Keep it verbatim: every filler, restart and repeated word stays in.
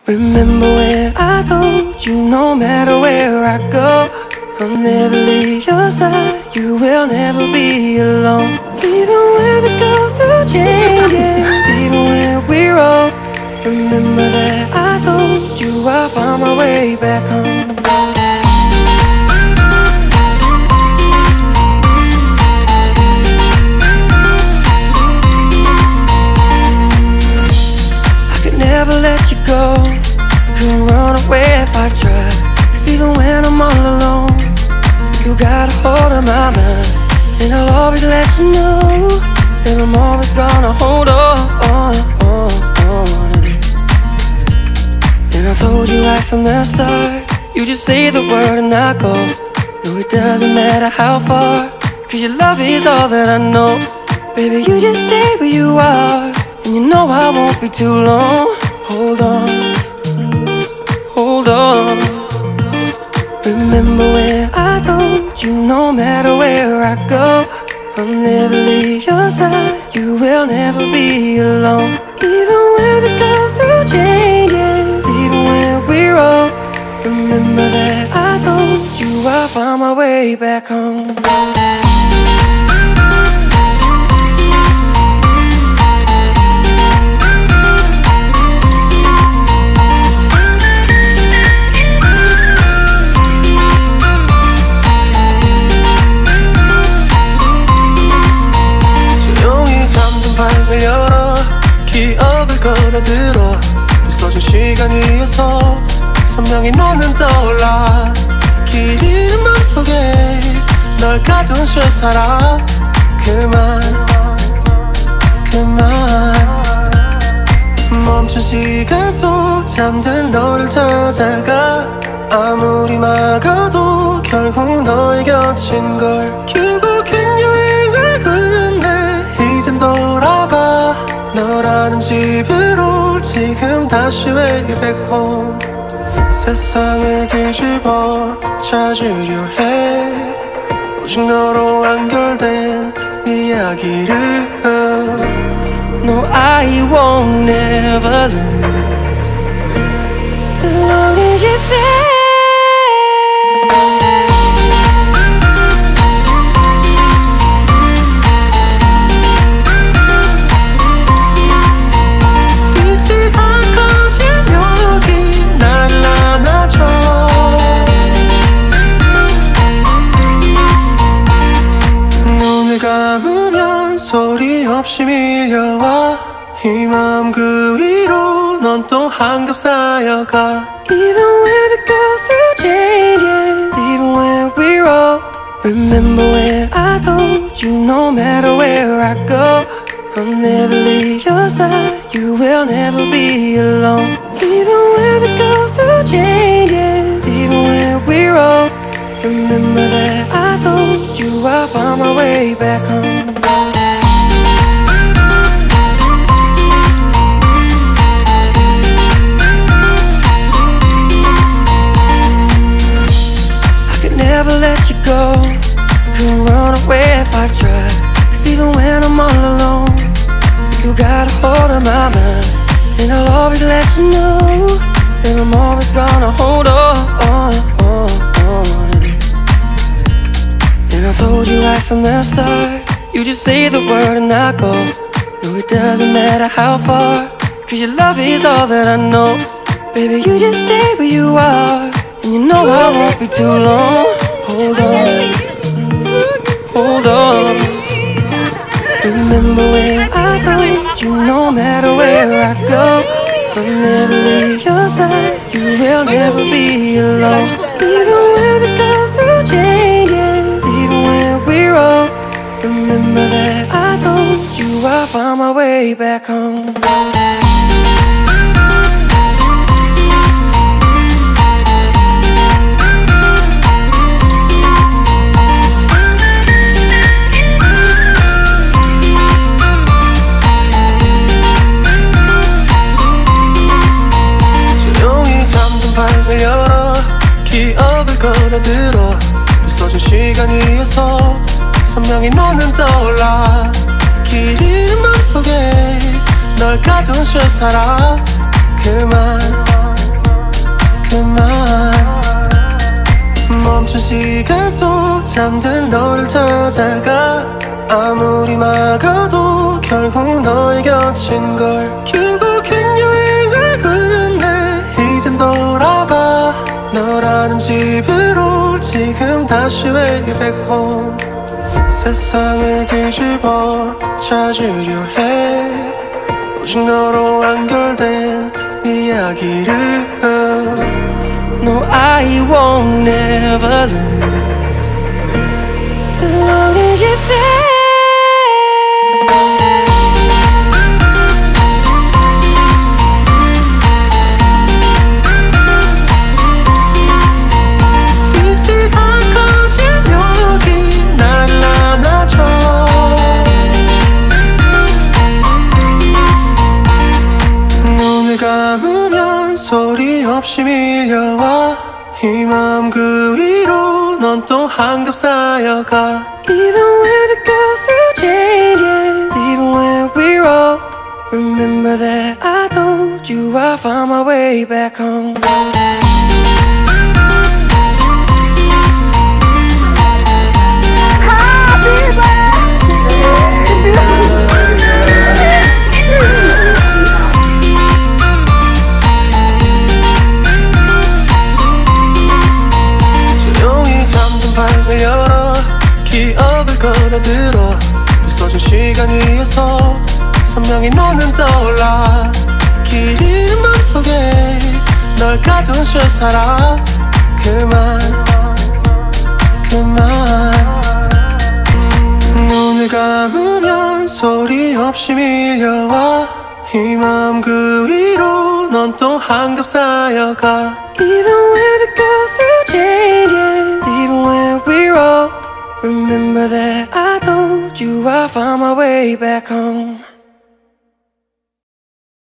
Remember when I told you no matter where I go, I'll never leave your side, you will never be alone. Even when we go through changes, even when we're old, remember that I told you I'll find my way back home. Never let you go, couldn't run away if I tried. Cause even when I'm all alone, you got a hold of my mind. And I'll always let you know that I'm always gonna hold on, on, on, on. And I told you right from the start, you just say the word and I go. No, it doesn't matter how far, cause your love is all that I know. Baby, you just stay where you are, and you know I won't be too long. Hold on, hold on. Remember when I told you no matter where I go, I'll never leave your side, you will never be alone. Even when we go through changes, even when we're old, remember that I told you I'll find my way back home. 열어 기억을 걸어들어 있어준 시간 위에서 선명히 너는 떠올라. 길 잃은 맘속에 널 가둔 실사람 그만 그만. 멈춘 시간 속 잠든 너를 찾아가. 아무리 막아도 결국 너의 곁인 걸. 결국엔 여행을 끝내 이젠 돌아가. 너라는 집으로 지금 다시 way back home. 세상을 뒤집어 찾으려 해 오직 너로 연결된 이야기를. No, I won't never lose as long as you're there. 감으면 소리 없이 밀려와. 이 마음 그 위로 넌 또 한겹 쌓여가. Even when we go through changes, even when we're old, remember when I told you no matter where I go, I'll never leave your side, you will never be alone. Even when we go through changes, even when we're old, remember that I told you I'll find my way back home. I could never let you go, couldn't run away if I tried. Cause even when I'm all alone, you got a hold of my mind. And I'll always let you know that I'm always gonna hold on, on, on, on. And I told you right from the start, you just say the word and I go. No, it doesn't matter how far, cause your love is all that I know. Baby, you just stay where you are, and you know I won't be too long. Hold on, hold on. Remember when I told you no matter where I go, I'll never leave your side, you will never be alone. Even when we go through changes, even when we're old, remember that I told you I'll find my way back home. 열어 기억을 걸어들어 있어준 시간 위에서 선명히 너는 떠올라. 길 잃은 맘속에 널 가둔 실사람 그만 시간 속 잠든 너를 찾아가 아무리 막아도 결국 너의 곁인 걸 결국엔 여행을 끝내 이젠 돌아가 너라는 집으로 지금 다시 way back home 세상을 뒤집어 찾으려 해 오직 너로 완결된 이야기를 No, I won't never lose as long as you're there. 빛이 다 꺼진 여기 나를 안아줘 눈을 감으면 소리 없이 밀려와 이 마음 그 위로 넌 또 한겹 쌓여가 Even when we go through changes, even when we're old, remember that I told you I found my way back home. 방을 열어 기억을 꺼내들어 부서진 시간 위에서 선명히 너는 떠올라 길이는 맘속에 널 가둔 실사람 그만 그만 눈을 감으면 소리 없이 밀려와 이 마음 그 위로 넌 또 한겹 쌓여가 Even when we go through changes, even when we're old, remember that I told you I found my way back home.